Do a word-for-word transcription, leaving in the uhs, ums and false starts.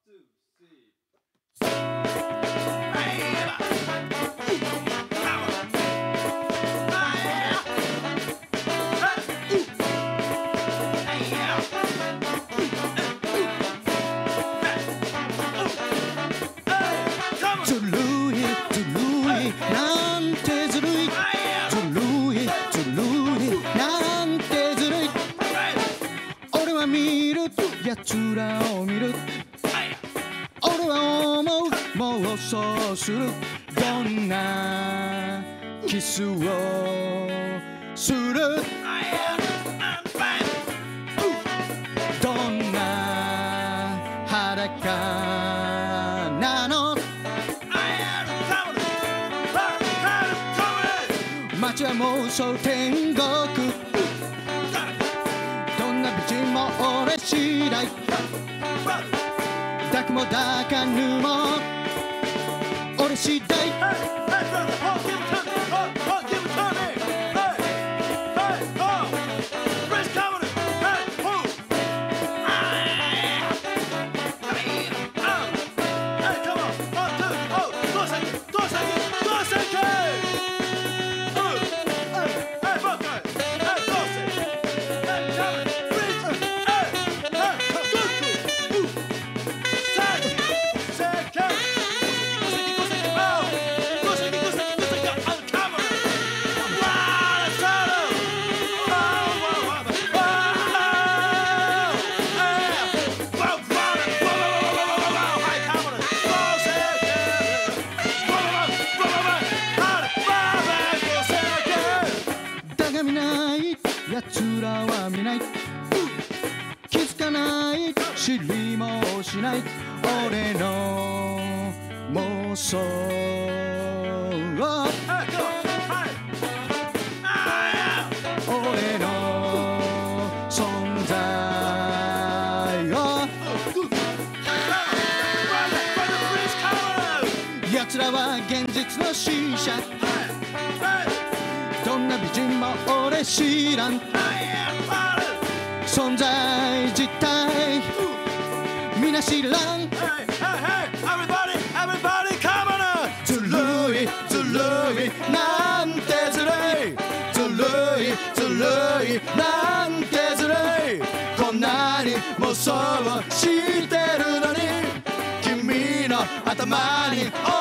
奴らを見る俺は思う妄想するどんなキスをするどんな裸なの街は妄想天国どんな美人も俺次第抱くも抱かぬも俺次第奴らは見ない気づかない知りもしない俺の妄想俺の存在を奴らは現実の使者どんな美人も俺知らん存在自体皆知らんずるいずるいなんてずるいずるいずるいなんてずるいこんなに妄想をしてるのに君の頭に